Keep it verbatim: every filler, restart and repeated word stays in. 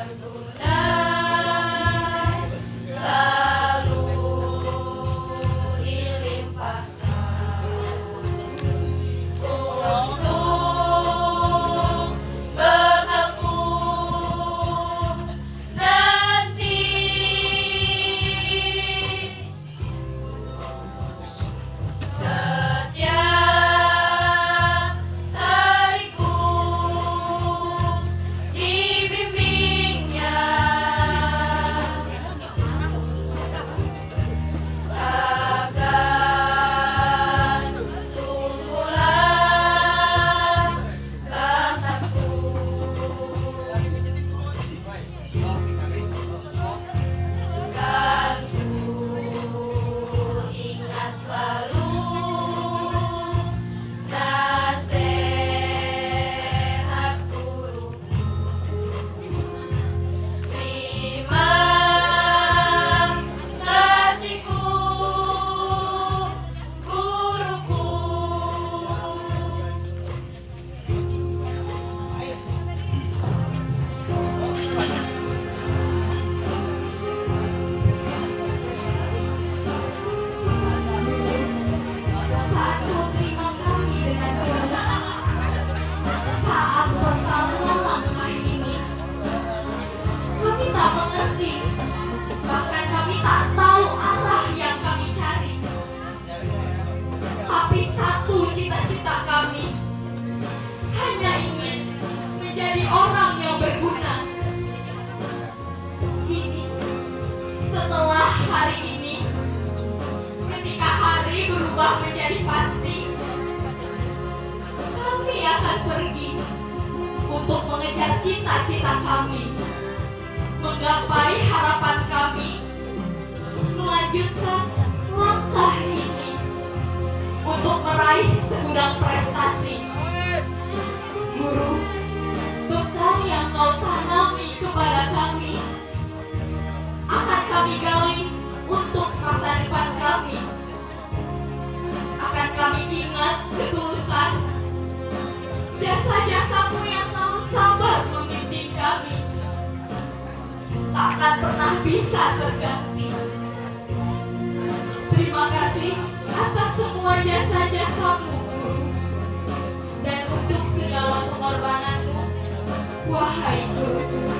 Menjadi pasti kami akan pergi untuk mengejar cita-cita kami, menggapai harapan kami, melanjutkan langkah ini untuk meraih segudang prestasi. Guru, bekal yang kau tanami kepada kami akan kami gali untuk masa depan kami. Akan kami ingat ketulusan jasa-jasamu yang selalu sabar membimbing kami, takkan pernah bisa terganti. Terima kasih atas semua jasa-jasamu, Guru, dan untuk segala pengorbananmu, wahai Guru.